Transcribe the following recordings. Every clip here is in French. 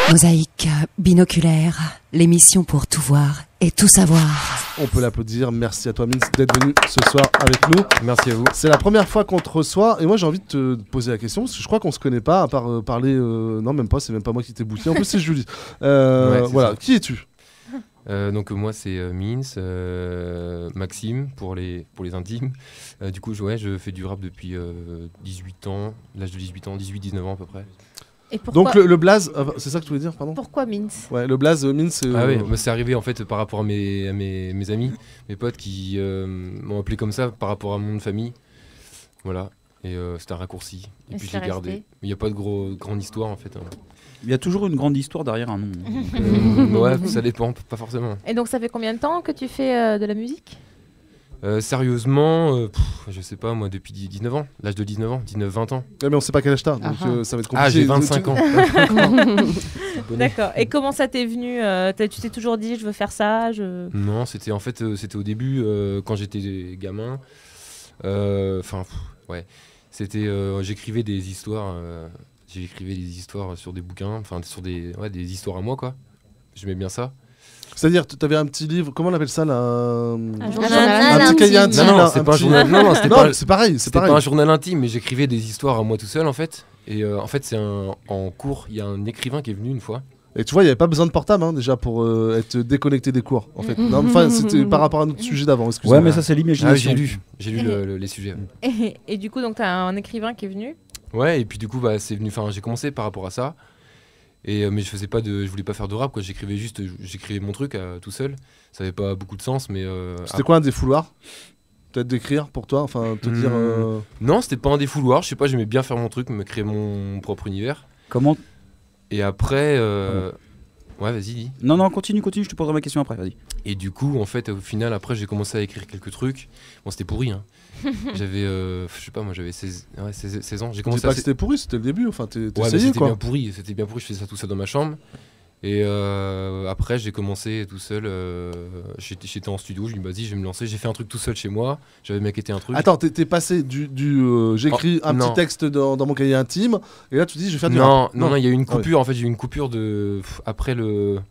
Mosaïque binoculaire, l'émission pour tout voir et tout savoir. On peut l'applaudir. Merci à toi, Mins, d'être venu ce soir avec nous. Merci à vous. C'est la première fois qu'on te reçoit et moi j'ai envie de te poser la question parce que je crois qu'on se connaît pas à part parler. Non, même pas, c'est même pas moi qui t'ai booké. En plus, c'est Julie. Voilà, qui es-tu? Donc moi c'est Mins, Maxime pour les intimes. Du coup je fais du rap depuis 18 ans, l'âge de 18-19 ans à peu près. Et pourquoi... Donc le blaze, c'est ça que tu voulais dire, pardon? Pourquoi Mins? Ouais, le blaze Mins. Ah oui, c'est arrivé en fait par rapport à mes amis, mes potes qui m'ont appelé comme ça par rapport à mon nom de famille. Voilà, et c'était un raccourci. Et puis j'ai gardé. Il n'y a pas de grande histoire en fait. Il y a toujours une grande histoire derrière un nom. Ouais, ça dépend, pas forcément. Et donc ça fait combien de temps que tu fais de la musique? Sérieusement, je sais pas moi, depuis 19 ans, l'âge de 19 ans, 19-20 ans. Ouais, mais on sait pas quel âge t'as, donc ça va être compliqué. Ah, j'ai 25 ans. D'accord. Et comment ça t'est venu? Tu t'es toujours dit je veux faire ça Non, c'était au début quand j'étais gamin. Ouais, c'était j'écrivais des histoires. J'écrivais des histoires sur des bouquins, enfin sur des histoires à moi quoi. J'aimais bien ça. C'est-à-dire, tu avais un petit livre, comment on appelle ça là? Un journal un petit cahier intime. Non, c'est pas un journal. Non, c'est pareil. C'était pas un journal intime, mais j'écrivais des histoires à moi tout seul en fait. Et en fait, c'est en cours, il y a un écrivain qui est venu une fois. Et tu vois, il n'y avait pas besoin de portable déjà pour être déconnecté des cours en fait. Non, enfin, c'était par rapport à notre sujet d'avant, excusez-moi. Ouais, mais ça c'est l'imagination. J'ai lu les sujets. Et du coup, donc tu as un écrivain qui est venu? Ouais, et puis du coup, c'est venu. Enfin, j'ai commencé par rapport à ça. Et mais je voulais pas faire de rap quoi. J'écrivais mon truc tout seul. Ça avait pas beaucoup de sens, mais. C'était quoi un défouloir? Peut-être d'écrire pour toi, enfin te dire. Non, c'était pas un défouloir. Je sais pas, j'aimais bien faire mon truc, me créer mon propre univers. Comment? Et après. Ouais, vas-y, dis. Non, continue, je te poserai ma question après, vas-y. Et du coup, en fait, au final, après, j'ai commencé à écrire quelques trucs. Bon, c'était pourri, hein. J'avais, je sais pas, moi, j'avais 16 ans. J'ai commencé pas que c'était pourri, c'était le début, enfin, ouais, essayé, quoi. C'était bien pourri, je faisais ça tout seul dans ma chambre. Et après, j'ai commencé tout seul. J'étais en studio, je me suis dit, vas-y, je vais me lancer. J'ai fait un truc tout seul chez moi. J'avais maquetté un truc. Attends, t'es passé du j'écris un petit texte dans mon cahier intime, et là tu dis, je vais faire du rap. Non, il y a eu une coupure. En fait, j'ai eu une coupure après le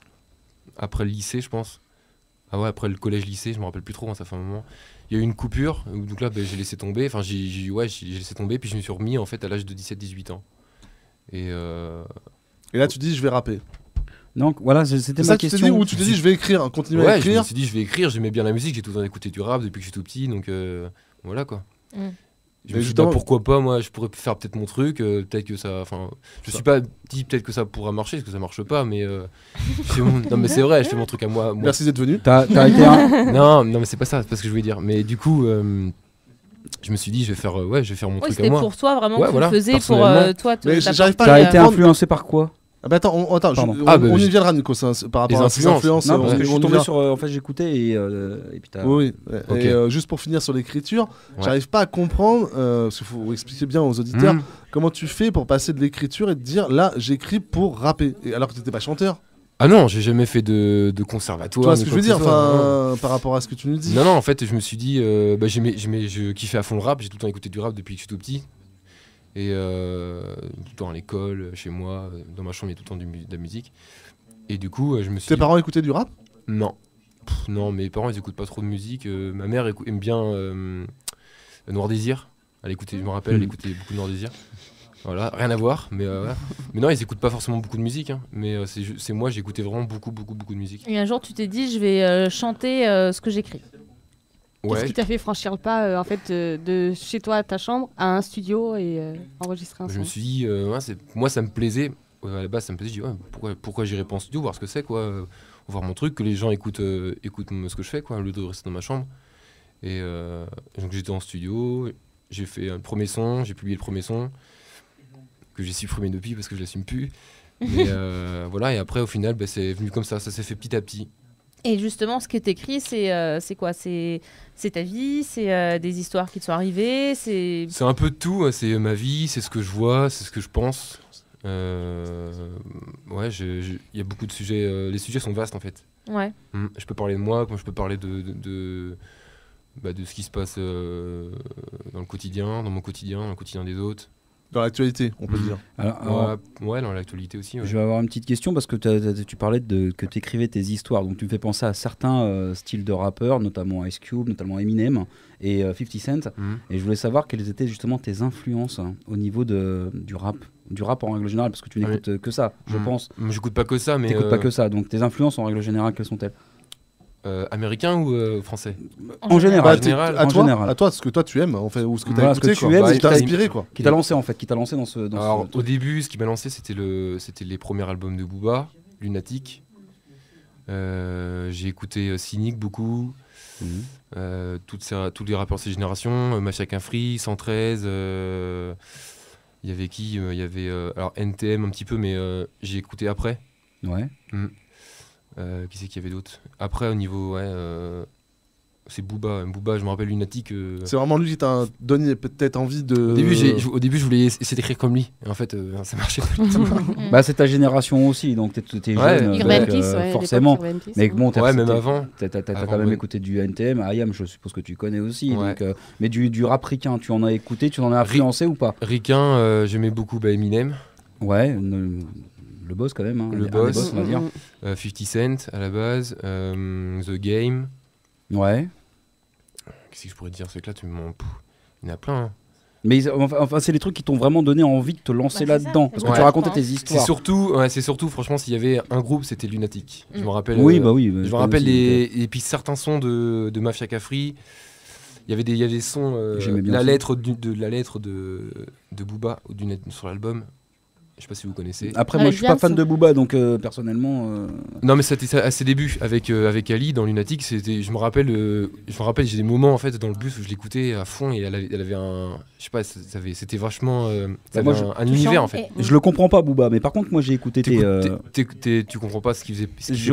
lycée, je pense. Ah ouais, après le collège-lycée, je me rappelle plus trop, ça fait un moment. Il y a eu une coupure, donc là, j'ai laissé tomber. Enfin, j'ai laissé tomber, puis je me suis remis en fait à l'âge de 17-18 ans. Et là, tu dis, je vais rapper. Donc voilà, c'était ma question. Ou tu t'es dit, je vais écrire, continuer à écrire. Je me suis dit, je vais écrire. J'aimais bien la musique, j'ai tout le temps écouté du rap depuis que je suis tout petit, donc voilà quoi. Je me suis dit, pourquoi pas, moi, je pourrais faire peut-être mon truc, peut-être que ça. Enfin, je suis pas dit peut-être que ça pourra marcher, parce que ça marche pas, mais. Non, mais c'est vrai, je fais mon truc à moi. Merci d'être venu. T'as été un. Non, mais c'est pas ça, c'est pas ce que je voulais dire. Mais du coup, je me suis dit, je vais faire mon truc à moi. C'était pour toi, vraiment, tu le faisais pour toi. Mais j'arrive pas. T'as été influencé par quoi? Ah bah attends, on y viendra Nico, par rapport à ces influences. Non, parce que je suis tombé sur... En fait, j'écoutais et puis t'as... Oui, okay. Et juste pour finir sur l'écriture, j'arrive pas à comprendre, parce qu'il faut expliquer bien aux auditeurs, comment tu fais pour passer de l'écriture et te dire, là, j'écris pour rapper, et alors que t'étais pas chanteur. Ah non, j'ai jamais fait de conservatoire. Tu vois ce que je veux dire, par rapport à ce que tu nous dis. Non, en fait, je me suis dit, je kiffais à fond le rap, j'ai tout le temps écouté du rap depuis que je suis tout petit. Et tout le temps à l'école, chez moi, dans ma chambre, il y a tout le temps de la musique. Et du coup, je me suis dit... Tes parents écoutaient du rap? Non. Non, mes parents, ils écoutent pas trop de musique. Ma mère aime bien Noir Désir. Je me rappelle, elle écoutait beaucoup de Noir Désir. Voilà, rien à voir. Mais non, ils écoutent pas forcément beaucoup de musique. Hein, mais c'est moi, j'écoutais vraiment beaucoup de musique. Et un jour, tu t'es dit, je vais chanter ce que j'écris. Qu'est-ce qui t'a fait franchir le pas en fait, de chez toi à ta chambre à un studio et enregistrer un son? Je me suis dit, moi ça me plaisait, à la base ça me plaisait, je dis pourquoi j'irais pas en studio, voir ce que c'est, quoi, voir mon truc, que les gens écoutent ce que je fais, quoi, au lieu de rester dans ma chambre. Et donc j'étais en studio, j'ai fait un premier son, j'ai publié le premier son, que j'ai supprimé depuis parce que je l'assume plus. Mais voilà, et après au final c'est venu comme ça s'est fait petit à petit. Et justement, ce que t'écris, c'est quoi? C'est ta vie, c'est des histoires qui te sont arrivées, c'est un peu de tout, c'est ma vie, c'est ce que je vois, c'est ce que je pense. Ouais, il y a beaucoup de sujets, les sujets sont vastes en fait. Ouais. Je peux parler de moi, comme je peux parler de ce qui se passe dans le quotidien, dans mon quotidien, dans le quotidien des autres. Dans l'actualité, on peut dire. Alors, ouais, dans l'actualité aussi. Ouais. je vais avoir une petite question parce que tu parlais que tu écrivais tes histoires. Donc tu me fais penser à certains styles de rappeurs, notamment Ice Cube, notamment Eminem et 50 Cent. Et je voulais savoir quelles étaient justement tes influences au niveau du rap. Du rap en règle générale, parce que tu n'écoutes que ça, je pense. J'écoute pas que ça, mais. T'écoutes pas que ça. Donc tes influences en règle générale, quelles sont-elles? Américain ou français? En général. À toi, ce que toi tu aimes, en fait, ou ce que tu as écouté, ce que tu aimes, ce qui t'a inspiré, quoi. Qui t'a lancé en fait, qui t'a lancé dans ce. Alors au début, ce qui m'a lancé, c'était les premiers albums de Booba, Lunatic. J'ai écouté Cynic beaucoup, tous les rappeurs de ces générations, Mafia Free, 113. Il y avait qui? Il y avait alors NTM un petit peu, mais j'ai écouté après. Ouais. Qui c'est qu'il y avait d'autres? Après, au niveau, c'est Booba. Booba, je me rappelle Lunatic. C'est vraiment lui qui t'a donné peut-être envie de. Au début, je voulais essayer d'écrire comme lui. Et en fait, ça marchait pas du tout. Bah, c'est ta génération aussi, donc t'es jeune. Urban Peace, forcément. Mais bon, même avant. T'as quand même écouté du NTM, IAM, je suppose que tu connais aussi. Ouais. Donc, mais du rap ricain, tu en as écouté, tu en as influencé ou pas? Ricain, j'aimais beaucoup Eminem. Ouais. Le boss quand même, hein. Le boss, on va dire. 50 Cent à la base, The Game. Ouais. Qu'est-ce que je pourrais te dire? C'est que là, il y en a plein. Hein. Mais enfin, c'est les trucs qui t'ont vraiment donné envie de te lancer là-dedans. Parce que tu racontais tes histoires. C'est surtout, franchement, s'il y avait un groupe, c'était Lunatic. Je me rappelle. Oui. Je me rappelle et puis certains sons de Mafia Free. Il y avait des sons. La lettre de Booba sur l'album. Je sais pas si vous connaissez. Après, moi, je suis pas fan de Booba, donc personnellement. Non, mais c'était à ses débuts avec Ali dans Lunatic. Je me rappelle, j'ai des moments en fait dans le bus où je l'écoutais à fond et elle avait un, je sais pas, c'était vachement, un univers en fait. Je le comprends pas, Booba, mais par contre, moi, j'ai écouté tu comprends pas ce qu'il faisait.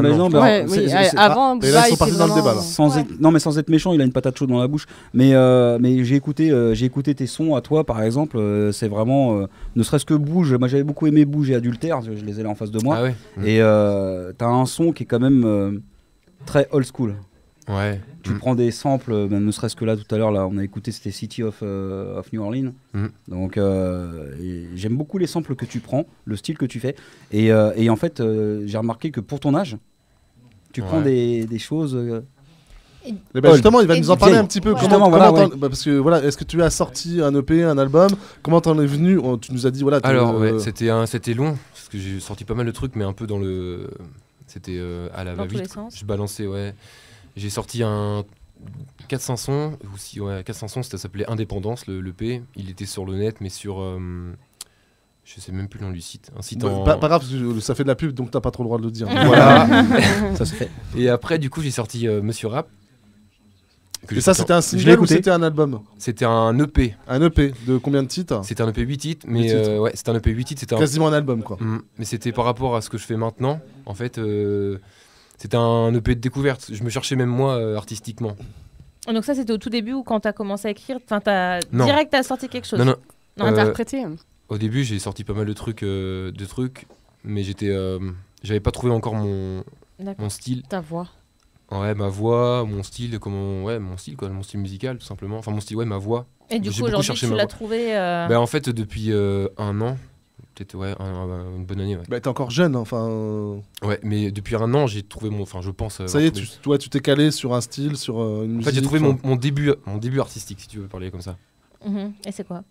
Avant, Booba, ils sont partis dans le débat là. Sans être méchant, il a une patate chaude dans la bouche. Mais j'ai écouté tes sons à toi, par exemple. C'est vraiment, ne serait-ce que Bouge. Moi j'avais beaucoup aimé Bouge et Adultère, je les ai là en face de moi. Ah ouais. Et t'as un son qui est quand même très old school. Ouais. Tu prends des samples, ne serait-ce que là tout à l'heure, là on a écouté, c'était City of New Orleans. Donc j'aime beaucoup les samples que tu prends, le style que tu fais. Et en fait, j'ai remarqué que pour ton âge, tu prends des choses. Et ben justement, il va nous en parler un petit peu. Parce que voilà, est-ce que tu as sorti un EP, un album? Comment t'en es venu? Tu nous as dit voilà. Alors c'était long parce que j'ai sorti pas mal de trucs, mais un peu dans le, c'était à la va-vite. Je balançais, ouais. J'ai sorti un 400 sons aussi, ouais, 400 sons. Ça s'appelait Indépendance, le EP. Il était sur le net, mais sur je sais même plus le nom du site. Un site pas grave, parce que ça fait de la pub, donc t'as pas trop le droit de le dire. Voilà. Ça se fait. Et après, du coup, j'ai sorti Monsieur Rap. Et ça, c'était un single ou c'était un album? C'était un EP. Un EP de combien de titres? C'était un EP 8 titres, mais ouais, c'était un EP 8 titres. C'était quasiment un album, quoi. Mais c'était par rapport à ce que je fais maintenant. En fait, c'était un EP de découverte. Je me cherchais même moi artistiquement. Donc ça, c'était au tout début ou quand t'as commencé à écrire? Enfin, t'as sorti quelque chose? Non, interprété. Au début, j'ai sorti pas mal de trucs, mais j'avais pas trouvé encore mon style. Ta voix. Ouais, ma voix, mon style, mon style musical tout simplement. Enfin mon style, ouais, ma voix. Et du coup aujourd'hui tu l'as trouvé Bah en fait depuis un an, peut-être une bonne année. Ouais. Bah t'es encore jeune, enfin. Ouais, mais depuis un an j'ai trouvé je pense. Ça y est, tu t'es calé sur un style, sur une musique. En fait j'ai trouvé mon début artistique, si tu veux parler comme ça. Et c'est quoi?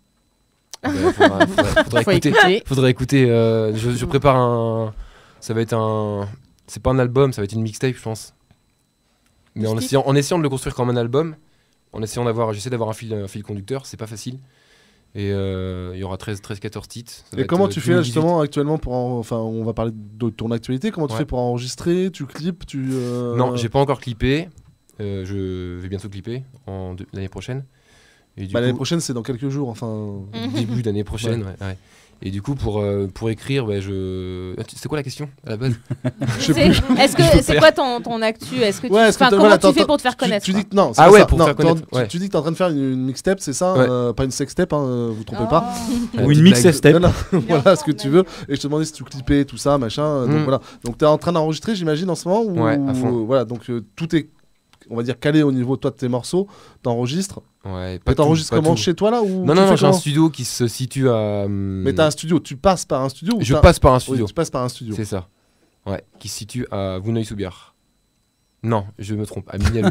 Faudrait écouter. Je prépare ça va être c'est pas un album, ça va être une mixtape, je pense. Mais en essayant de le construire comme un album, j'essaie d'avoir un fil conducteur, c'est pas facile. Et il y aura 13-14 titres. Et comment tu fais justement actuellement on va parler de ton actualité, comment tu fais pour enregistrer, tu clips, Non, j'ai pas encore clippé, je vais bientôt clipper l'année prochaine. L'année prochaine c'est dans quelques jours, enfin... Début d'année prochaine, ouais. Et du coup, pour écrire, c'est quoi la question à la base? Je sais plus. Est-ce que c'est quoi ton actu? Est-ce que comment tu fais pour te faire connaître? Tu dis que non. Pour faire connaître. Tu dis que t'es en train de faire une mixtape, c'est ça? Pas une sextape, vous trompez pas. Ou une mixtape. Voilà ce que tu veux. Et je te demandais si tu clippais tout ça, machin. Donc voilà. Donc t'es en train d'enregistrer, j'imagine, en ce moment. Ouais, à fond. Voilà. Donc tout est on va dire calé au niveau toi de tes morceaux, t'enregistres. Ouais, Et t'enregistres comment chez toi là ou Non, j'ai un studio qui se situe à. Mais t'as un studio, tu passes par un studio ou Je passe par un studio. Oui, tu passes par un studio. C'est ça. Ouais, qui se situe à Vouneuil-sous-Biard. Non, je me trompe, à Mignalou.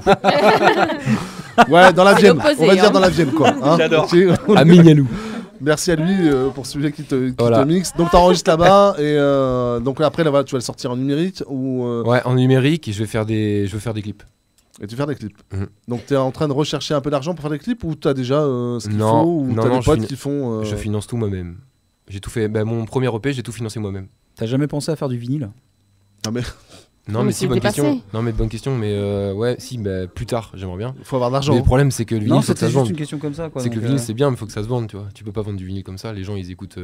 Ouais, dans la Vienne. l'opposé, On va dire hein. dans la Vienne quoi. Hein. J'adore. Ok. À Mignalou. Merci à lui pour celui qui te Voilà. mixe. Donc t'enregistres là-bas et donc après là, voilà, tu vas le sortir en numérique ou Ouais, en numérique et je veux faire des clips. et tu fais des clips. Mhm. Donc t'es en train de rechercher un peu d'argent pour faire des clips ou t'as déjà ce qu'il Non, faut ou non, t'as non, des je potes finis- qui font Je finance tout moi-même. J'ai tout fait. Bah, mon premier EP, j'ai tout financé moi-même. T'as jamais pensé à faire du vinyle? Ah, mais Non, mais mais c'est si, bonne dépassé. question. Non, mais bonne question. Mais ouais, si, bah, plus tard, j'aimerais bien. il faut avoir de l'argent. Mais le problème, c'est que le vinyle, Non, faut que ça c'était se juste vende. une question comme ça. C'est que le vinyle, c'est bien, mais faut que ça se vende, tu vois. Tu peux pas vendre du vinyle comme ça. Les gens, ils écoutent.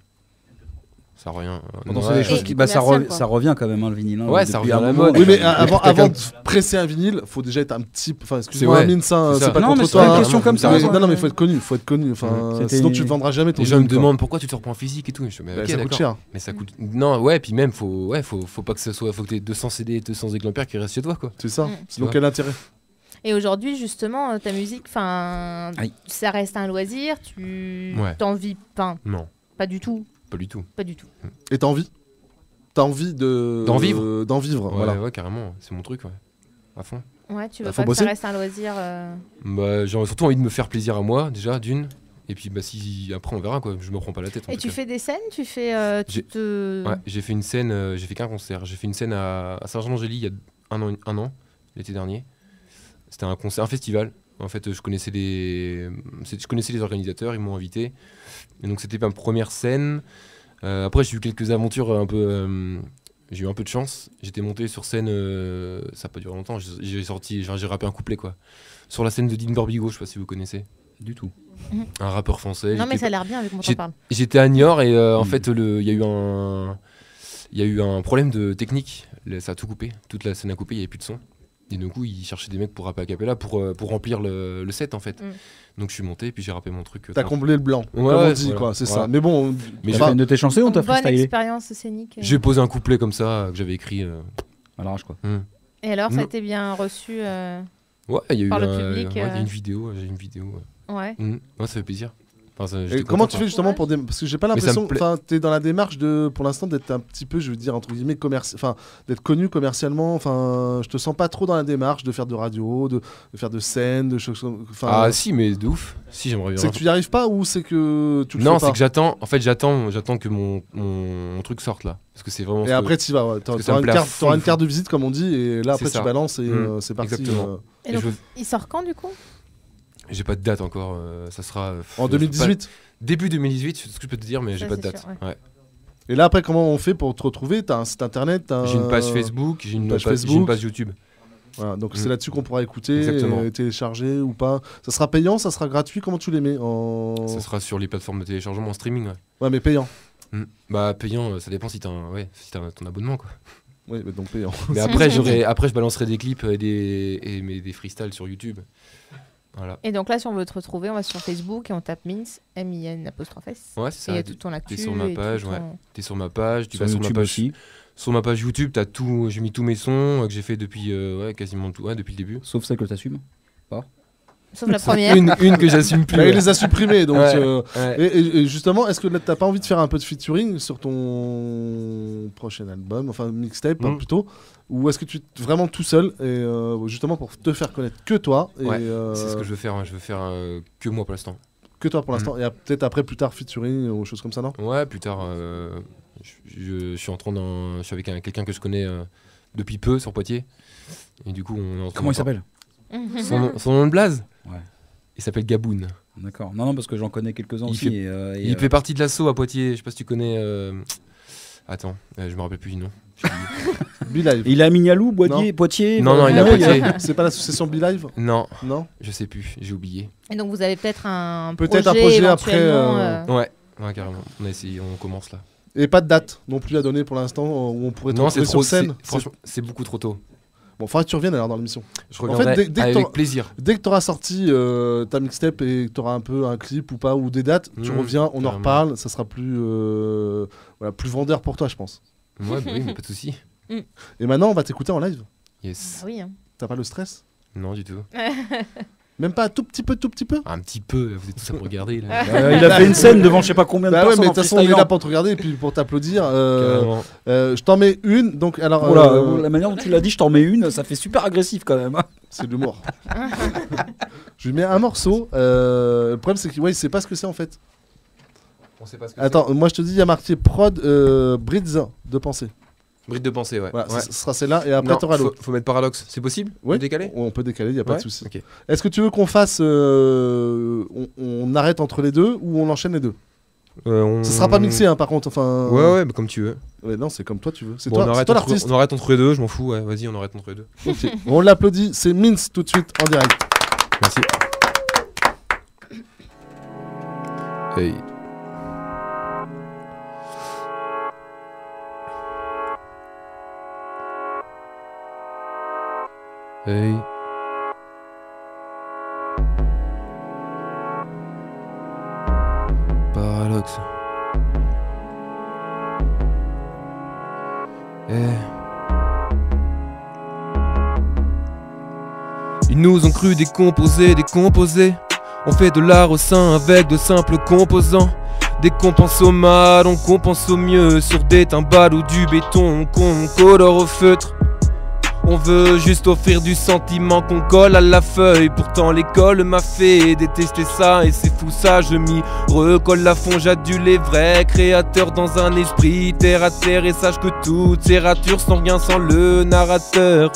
Ça a rien. Pourtant, c'est Ouais. des choses Et qui. du ça, commercial, quoi. ça revient quand même, hein, le vinyle. Hein, Ouais, ça depuis revient à un la moment. mode. Oui, mais Quelqu'un- avant de presser un vinyle, faut déjà être un petit. Enfin, excuse-moi, C'est- ouais, Amine, ça, c'est c'est ça. pas Non, mais contre c'est toi. une hein. question comme ça. Mais- quoi. non, mais il faut être connu. Faut être connu. Enfin, C'était- sinon, tu le vendras jamais ton Les gens me vinyle, quoi. demandent pourquoi tu te reprends physique et tout. Je dis, mais Bah, ok, ça coûte d'accord. cher. Mais ça coûte. Non, ouais, puis même, faut pas que ça soit. Faut que t'aies 200 CD, 200 exemplaires qui restent chez toi, quoi. C'est ça. Mm. Sinon, vois. quel intérêt? Et aujourd'hui, justement, ta musique, enfin, Aïe. ça reste un loisir. Tu Ouais. t'en vis, enfin, Non, pas du tout, pas du tout. pas du tout. Et t'as envie? T'as envie D'en vivre D'en vivre, Ouais, voilà. ouais, carrément. C'est mon truc, ouais. À fond. Ouais, tu Bah, veux faut pas que ça bosser. reste un loisir. Bah, j'ai surtout envie de me faire plaisir à moi, déjà, d'une. Et puis, bah, si après, on verra, quoi. Je me prends pas la tête. En Et tout tu cas. fais des scènes, tu fais, J'ai- Ouais, j'ai fait une scène, j'ai fait qu'un concert. J'ai fait une scène à Saint-Jean-d'Angély il y a un an, l'été dernier. C'était un concert, un festival. En fait, je connaissais les organisateurs, ils m'ont invité. Et donc, c'était ma première scène. Après, j'ai eu quelques aventures un peu. J'ai eu un peu de chance. J'étais monté sur scène, ça n'a pas duré longtemps. J'ai rappé un couplet, quoi. Sur la scène de Dean Borbigo, je sais pas si vous connaissez. Du tout. Un rappeur français. Non, mais J'étais- ça a l'air bien avec moi, t'en j'ai- parle. J'étais à Niort et en fait, il y a eu un problème de technique. Ça a tout coupé. Toute la scène a coupé, il n'y avait plus de son. Et du coup, ils cherchaient des mecs pour rapper a cappella pour remplir le set, en fait. Mm. Donc, je suis monté et puis j'ai rappé mon truc. T'as comblé le blanc, Ouais, comme on ouais, dit, voilà. quoi. C'est Voilà. ça. Mais bon, Mais T'as enfin, fait une de tes chansons ou t'as Bonne freestylé expérience scénique. J'ai posé un couplet comme ça que j'avais écrit. à l'arrache, quoi. Et alors, ça a Non. été bien reçu. Ouais, il y a eu Par le un- public, ouais, il y a une vidéo. J'ai une vidéo. Ouais. Ouais, ça fait plaisir. Enfin, ça- et j'étais comment content, tu fais justement pour parce que j'ai pas Mais ça me l'impression, plaît. enfin, t'es dans la démarche de, pour l'instant, d'être un petit peu, je veux dire entre guillemets enfin, d'être connu commercialement. Enfin, je te sens pas trop dans la démarche de faire de radio, de faire de scène, de choses. Enfin, Ah si, mais de ouf. Si, j'aimerais bien. c'est que tu y arrives pas ou c'est que tu le Non, fais c'est pas que j'attends. En fait, j'attends que mon truc sorte là, parce que c'est vraiment. Et ce que- après, tu vas, ouais. que ça T'auras me une plaît à carte, fond, t'auras une fond. carte de visite comme on dit, et là après C'est tu ça. balances et c'est parti. exactement. Et Et donc, je veux- il sort quand, du coup J'ai pas de date encore. Ça sera. En 2018. pas- Début 2018, c'est ce que je peux te dire, mais Ça, j'ai pas de c'est date. sûr, Ouais. Et là après, comment on fait pour te retrouver? T'as un site internet, J'ai une page Facebook, j'ai une page page Facebook. YouTube. Voilà, donc Mm. c'est là-dessus qu'on pourra écouter, Exactement. télécharger ou pas. Ça sera payant, ça sera gratuit. Comment tu les mets en... Ça sera sur les plateformes de téléchargement en streaming. Ouais. Ouais, mais payant. Bah payant, ça dépend si t'as ton abonnement quoi. Oui, mais donc payant. Mais après je balancerai des clips et des freestyles sur YouTube. Voilà. Et donc là, si on veut te retrouver, on va sur Facebook et on tape Mins, M-I-N''S. Ouais, c'est Et il y ça. a tout ton actu. T'es sur ma et tout page, ton- ouais. T'es sur ma page, tu Sur vas sur ma YouTube page aussi. Sur ma page YouTube, t'as tout, j'ai mis tous mes sons que j'ai fait depuis quasiment tout, depuis le début. Sauf celle que t'assumes. Sauf la première. Une que j'assume plus. Là, ouais. il les a supprimés, donc. Ouais, Et, ouais. et justement, est-ce que là, t'as pas envie de faire un peu de featuring sur ton prochain album, enfin mixtape plutôt, ou est-ce que tu es vraiment tout seul et justement pour te faire connaître que toi et Ouais, C'est ce que je veux faire. Je veux faire que moi pour l'instant. que toi pour l'instant, et peut-être après plus tard featuring ou choses comme ça, non? Ouais, plus tard, je suis je suis avec quelqu'un que je connais depuis peu sur Poitiers. Et du coup, on est en train Comment il de- s'appelle? Son nom de blaze Ouais. Il s'appelle Gaboun. D'accord. Non, parce que j'en connais quelques-uns Il aussi. fait- Il fait partie de l'assaut à Poitiers. Je sais pas si tu connais. Attends, je me rappelle plus du nom. Be-Live. Il est à Mignalou, Poitiers. Non, il est à Poitiers. C'est pas l'association Be-Live? Non, Non? je sais plus. J'ai oublié. Et donc vous avez peut-être un Peut-être un projet, projet après, éventuellement, Ouais, carrément. On a essayé. On commence là. Et pas de date non plus à donner pour l'instant où on pourrait te Non, c'est retrouver trop. sur scène. Franchement, c'est beaucoup trop tôt. Bon, faudra que tu reviennes alors dans l'émission. Je En fait, regarderai dès que avec t'auras- plaisir. Dès que tu auras sorti ta mixtape et que tu auras un peu un clip ou pas, ou des dates, tu reviens, on en carrément. reparle, ça sera plus, plus vendeur pour toi, je pense. Ouais, bah oui, mais pas de souci. Et maintenant, on va t'écouter en live. Yes. Ah oui, hein. T'as pas le stress? Non, du tout. Même pas un tout petit peu. Un petit peu, vous êtes tous à me regarder. Là. Il a fait une scène devant je sais pas combien de Bah ouais, personnes. mais de en toute façon, on est freestylant. là pour te regarder et puis pour t'applaudir. Carrément. Je t'en mets une. Donc, alors. Voilà, la manière dont tu l'as dit, je t'en mets une, ça fait super agressif quand même. C'est de l'humour. Je lui mets un morceau. Le problème, c'est qu'il sait pas ce que c'est en fait. On sait pas ce que Attends, moi je te dis, il y a marqué prod Bridge de pensée. Bride de pensée, ouais. Voilà, Ouais. ce sera celle-là et après Non, t'auras l'autre. faut mettre paradoxe. C'est possible Ouais. de décaler On peut décaler, il n'y a pas Ouais. de souci. Ok. Est-ce que tu veux qu'on fasse. On arrête entre les deux ou on enchaîne les deux? Ce sera pas mixé, hein, par contre. Enfin. Ouais, mais comme tu veux. Ouais, non, c'est comme toi tu veux. C'est Bon, toi, on c'est toi l'artiste. on arrête entre les deux, je m'en fous. Ouais, vas-y, on arrête entre les deux. Ok. On l'applaudit, c'est Mince tout de suite en direct. Merci. Hey. Hey. Paradoxe. Ils nous ont cru décomposés. On fait de l'art au sein avec de simples composants. Dès qu'on pense au mal, on compense au mieux. Sur des timbales ou du béton qu'on colore au feutre. On veut juste offrir du sentiment qu'on colle à la feuille. Pourtant l'école m'a fait détester ça. Et c'est fou ça, je m'y recolle à fond. J'adule les vrais créateurs dans un esprit terre à terre. Et sache que toutes ces ratures sont rien sans le narrateur.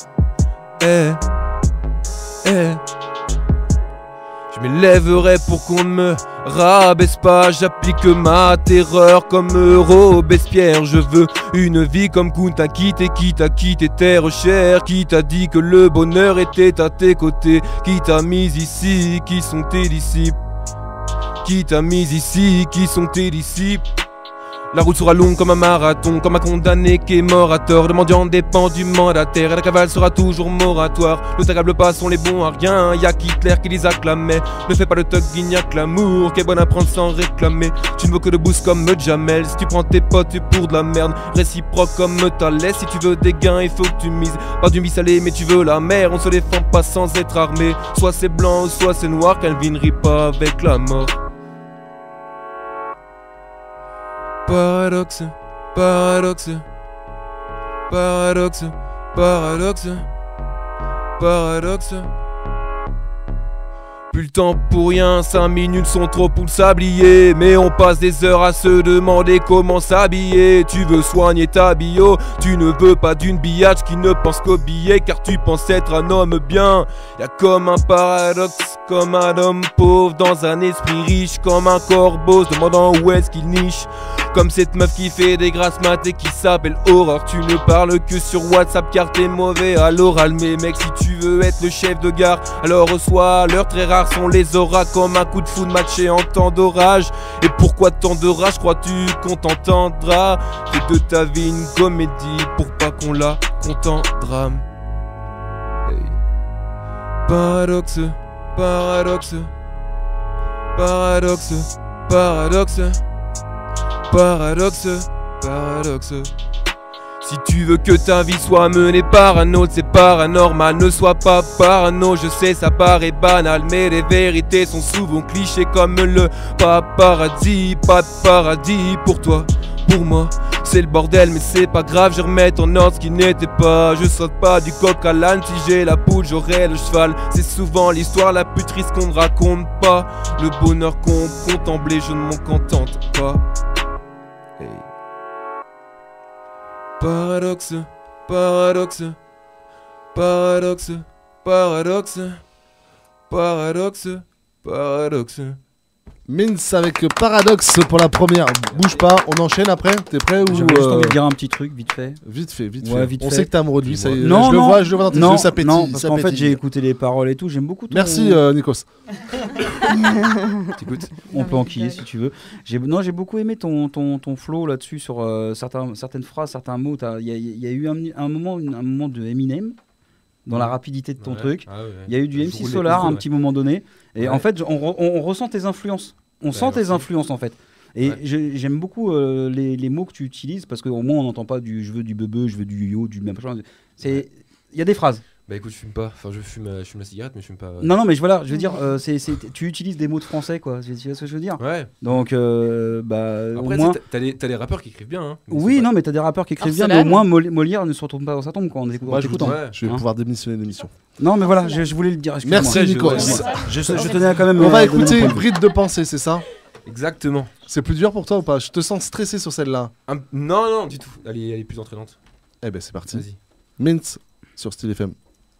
Je m'élèverai pour qu'on ne me rabaisse pas. J'applique ma terreur comme Robespierre. Je veux une vie comme Kunta Kinte, qui t'a quitté terre chère, qui t'a dit que le bonheur était à tes côtés, qui t'a mis ici, qui sont tes disciples, qui t'a mis ici, qui sont tes disciples. La route sera longue comme un marathon, comme un condamné qui est mort à tort. Le mendiant dépend du mandataire et la cavale sera toujours moratoire. Le tagable pas sont les bons à rien, y'a qu'Hitler qui les acclamait. Ne fais pas le thug, il n'y a que l'amour qui est bon à prendre sans réclamer. Tu ne veux que de boost comme Jamel, si tu prends tes potes c'est pour de la merde. Réciproque comme Thalès, si tu veux des gains il faut que tu mises. Pas du mi-salé mais tu veux la mer, on se défend pas sans être armé. Soit c'est blanc, soit c'est noir, Calvin rit pas avec la mort. Paradoxe, paradoxe, paradoxe, paradoxe, paradoxe. Plus le temps pour rien, 5 minutes sont trop pour le sablier. Mais on passe des heures à se demander comment s'habiller. Tu veux soigner ta bio, tu ne veux pas d'une biatch qui ne pense qu'au billet. Car tu penses être un homme bien. Y'a comme un paradoxe, comme un homme pauvre dans un esprit riche. Comme un corbeau se demandant où est-ce qu'il niche. Comme cette meuf qui fait des grasses mat et qui s'appelle Horreur. Tu ne parles que sur WhatsApp car t'es mauvais à l'oral. Mais mec, si tu veux être le chef de gare, alors reçois l'heure. Très rares sont les auras comme un coup de foudre matché en temps d'orage. Et pourquoi tant de rage crois-tu qu'on t'entendra? Fais de ta vie une comédie pour pas qu'on la compte en drame. Hey. Paradoxe, paradoxe, paradoxe, paradoxe, paradoxe, paradoxe. Si tu veux que ta vie soit menée par un autre, c'est paranormal. Ne sois pas parano, je sais ça paraît banal, mais les vérités sont souvent clichés comme le paparazzi. Pas de paradis pour toi, pour moi c'est le bordel mais c'est pas grave, je remets en ordre ce qui n'était pas. Je saute pas du coq à l'âne, si j'ai la poule j'aurai le cheval. C'est souvent l'histoire la plus triste qu'on ne raconte pas. Le bonheur qu'on contemple et je ne m'en contente pas. Hey. Paradoxe, paradoxe, paradoxe, paradoxe, paradoxe, paradoxe. Mince avec Paradoxe pour la première. Bouge pas, on enchaîne après. T'es prêt ou J'avais juste envie de dire un petit truc vite fait. Vite fait, vite Ouais, fait. vite On fait. sait que t'es amoureux de lui. Ça y est, Non, je le non, vois dans tes non, yeux, ça pétille. non, parce ça qu'en fait pétille. j'ai écouté les paroles et tout, j'aime beaucoup ton... Merci Nikos. T'écoutes? On peut enquiller si tu veux. J'ai beaucoup aimé ton flow là-dessus sur certaines phrases, certains mots. Il y a eu un moment de Eminem dans la rapidité de ton truc. Ah ouais. Il y a eu du MC Solar à un petit moment donné. Et en fait, on ressent tes influences. On sent tes influences en fait. Et j'aime beaucoup les mots que tu utilises parce qu'au moins on n'entend pas du je veux du bebe, je veux du yo, du machin. Il y a des phrases. Bah écoute, je fume pas. Enfin, je fume la cigarette, mais je fume pas. Non, mais voilà, je veux dire, tu utilises des mots de français, quoi. Tu vois ce que je veux dire? Ouais. Donc, Après, au moins. t'as des rappeurs qui écrivent bien. Hein, Oui, non, mais t'as des rappeurs qui écrivent bien, mais au moins Molière ne se retrouve pas dans sa tombe quand on écoute. Moi, je vais pouvoir démissionner l'émission. Non, mais voilà, je voulais le dire. Merci, Nico. Je tenais quand même. On va écouter Bride de pensée, c'est ça? Exactement. C'est plus dur pour toi ou pas? Je te sens stressé sur celle-là. Non, du tout. Elle est plus entraînante. Eh ben, c'est parti. Vas-y. Mint sur Style FM.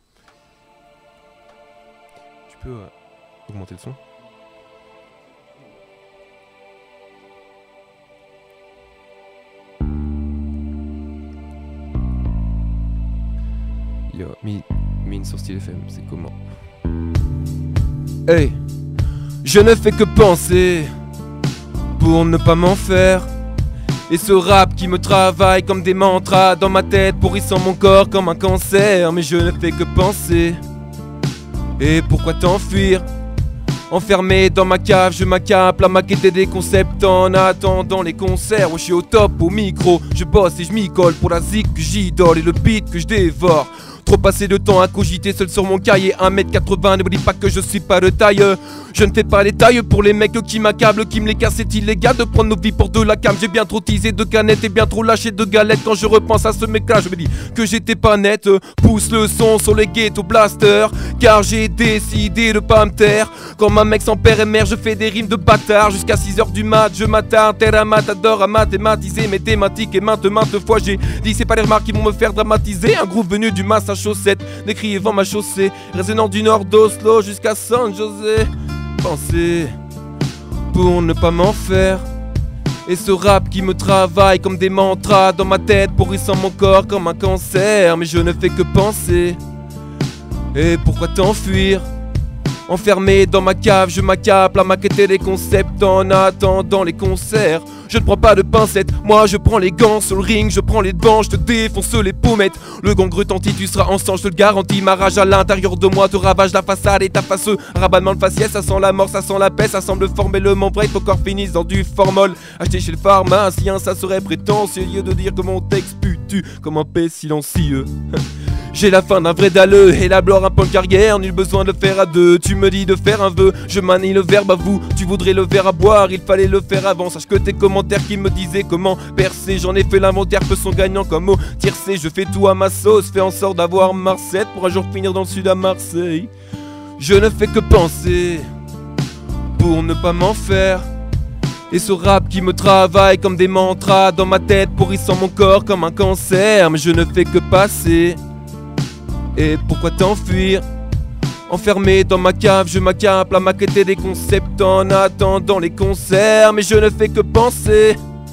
Tu peux augmenter le son? Yo, Mint sur Style FM, c'est comment? Hey, je ne fais que penser pour ne pas m'en faire. Et ce rap qui me travaille comme des mantras dans ma tête, pourrissant mon corps comme un cancer. Mais je ne fais que penser. Et pourquoi t'enfuir? Enfermé dans ma cave, je m'accapare à maqueter des concepts en attendant les concerts. Où je suis au top, au micro, je bosse et je m'y colle pour la zik que j'idole et le beat que je dévore. Trop passé de temps à cogiter seul sur mon cahier 1m80, n'oublie pas que je suis pas de taille. Je ne fais pas les tailles pour les mecs qui m'accablent, qui me les cassent. C'est illégal de prendre nos vies pour de la cam. J'ai bien trop teasé de canettes et bien trop lâché de galettes. Quand je repense à ce mec là, je me dis que j'étais pas net. Pousse le son sur les ghetto blasters, car j'ai décidé de pas me taire. Quand ma mec sans père et mère, je fais des rimes de bâtard. Jusqu'à 6h du mat, je m'attarde terre à matador à mathématiser mes thématiques. Et maintes fois j'ai dit c'est pas les remarques qui vont me faire dramatiser. Un groupe venu du Massa Chaussette, décrivant ma chaussée, résonnant du nord d'Oslo jusqu'à San José. Penser pour ne pas m'en faire. Et ce rap qui me travaille comme des mantras dans ma tête, pourrissant mon corps comme un cancer. Mais je ne fais que penser. Et pourquoi t'enfuir? Enfermé dans ma cave, je m'accapare à maqueter des concepts en attendant les concerts. Je ne prends pas de pincettes, moi je prends les gants sur le ring, je prends les devants, je te défonce les pommettes. Le gang retentit, tu seras ensemble, je te le garantis. Ma rage à l'intérieur de moi te ravage la façade et ta face. Rabattement le faciès, ça sent la mort, ça sent la paix, ça semble former le membre, il faut qu'on finisse dans du formol. Acheté chez le pharmacien, ça serait prétentieux de dire que mon texte pue comme un paix silencieux. J'ai la fin d'un vrai dalleux et la blore un peu de carrière, nul besoin de le faire à deux. Tu me dis de faire un vœu, je manie le verbe à vous. Tu voudrais le verre à boire, il fallait le faire avant. Sache que tes commentaires qui me disaient comment percer, j'en ai fait l'inventaire, peu sont gagnants comme au tiercé. Je fais tout à ma sauce, fais en sorte d'avoir Marseille pour un jour finir dans le sud à Marseille. Je ne fais que penser pour ne pas m'en faire. Et ce rap qui me travaille comme des mantras dans ma tête, pourrissant mon corps comme un cancer. Mais je ne fais que passer. Et pourquoi t'enfuir? Enfermé dans ma cave, je m'accapare à maqueter des concepts en attendant les concerts. Mais je ne fais que penser.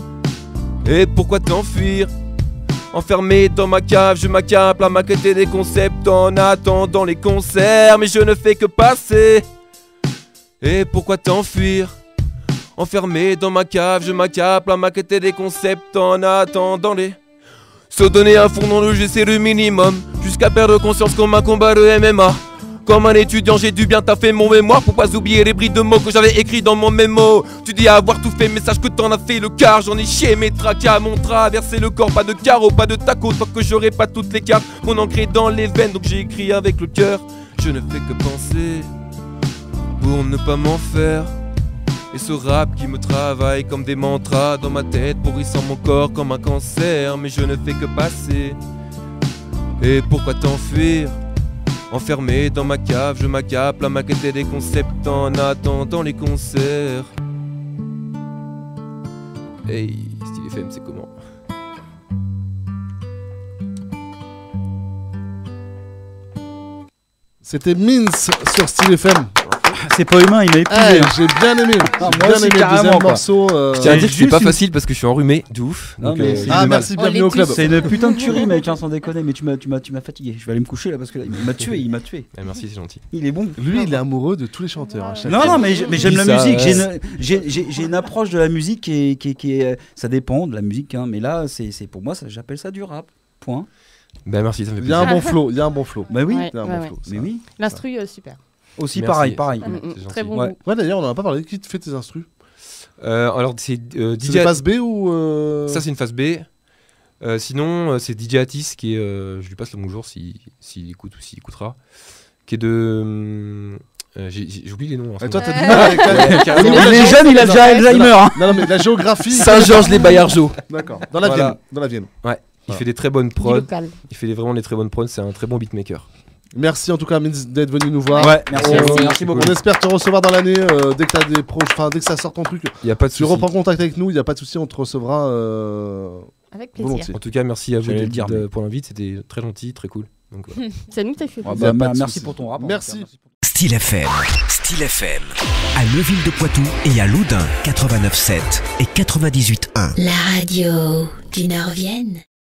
Et pourquoi t'enfuir? Enfermé dans ma cave, je m'accapare à maqueter des concepts en attendant les concerts. Mais je ne fais que passer. Et pourquoi t'enfuir? Enfermé dans ma cave, je m'accapare à maqueter des concepts en attendant les... Se donner un fond dans le jeu, c'est le minimum. Jusqu'à perdre conscience comme un combat de MMA. Comme un étudiant, j'ai dû bien taffer mon mémoire pour pas oublier les brides de mots que j'avais écrits dans mon mémo. Tu dis avoir tout fait, mais sache que t'en as fait le quart. J'en ai chié mes tracas, mon traversé le corps. Pas de carreau, pas de taco, tant que j'aurai pas toutes les cartes. Mon ancré dans les veines, donc j'ai écrit avec le cœur. Je ne fais que penser pour ne pas m'en faire. Et ce rap qui me travaille comme des mantras dans ma tête, pourrissant mon corps comme un cancer. Mais je ne fais que passer. Et pourquoi t'enfuir? Enfermé dans ma cave, je m'accapare à maqueter des concepts en attendant les concerts. Hey, Style FM, c'est comment? C'était Mince sur Style FM. C'est pas humain, il m'a épuisé. J'ai bien aimé. Moi J'ai bien aussi, aimé le carrément, deuxième quoi. morceau. Je tiens à dire que c'est pas facile parce que je suis enrhumé de ouf. Non, Donc, mais j'ai c'est- du Ah, mal. merci, bienvenue au club. C'est une putain de tuerie, mec, sans déconner. Mais tu m'as fatigué. Je vais aller me coucher là parce que là, il m'a tué, il m'a tué. Ah, merci, c'est gentil. Il est bon. Lui, il est amoureux de tous les chanteurs. hein, chaque Non, fois. non, mais j'aime Dis la ça, musique. ouais. J'ai une approche de la musique qui est ça dépend de la musique, hein, mais là, c'est pour moi, j'appelle ça du rap. Point. Bah merci, ça me fait Il y a plaisir. un bon flow. Il y a un bon flow. Bah oui, Ouais. Il y a un bon flow. mais oui. L'instru, super. Aussi Merci. pareil. Ouais, c'est Très gentil. bon Ouais. goût. Ouais, d'ailleurs, on en a pas parlé. Qui te fait tes instrus? Alors c'est C'est DJ. des passes B ou Ça c'est une phase B. Sinon, c'est DJ Atis qui est. Je lui passe le bonjour s'il écoute ou s'il écoutera. Qui est de. J'oublie les noms. Et toi, t'as du mal avec la... Il est jeune, il a déjà Alzheimer. Non, mais la géographie. Saint-Georges-les-Baillargeaux. D'accord. Dans la Voilà. Vienne. Ouais. Il fait des très bonnes prods. Il fait vraiment des très bonnes prods. C'est un très bon beatmaker. Merci en tout cas, Minz, d'être venu nous voir. Ouais, merci beaucoup. On espère te recevoir dans l'année dès que t'as des dès que ça sort ton truc. Il y a pas de Tu souci. reprends contact avec nous, il y a pas de souci, on te recevra avec plaisir. volontiers. En tout cas, merci à vous J'allais le dire, pour l'invite. C'était très gentil, très cool. Donc, voilà. C'est nous qui t'as fait Ah plaisir. bah, pas de merci souci. pour ton rapport. Merci. Style FM. Style FM. À Neuville-de-Poitou et à Loudun, 89.7 et 98.1. La radio du Nord-Vienne.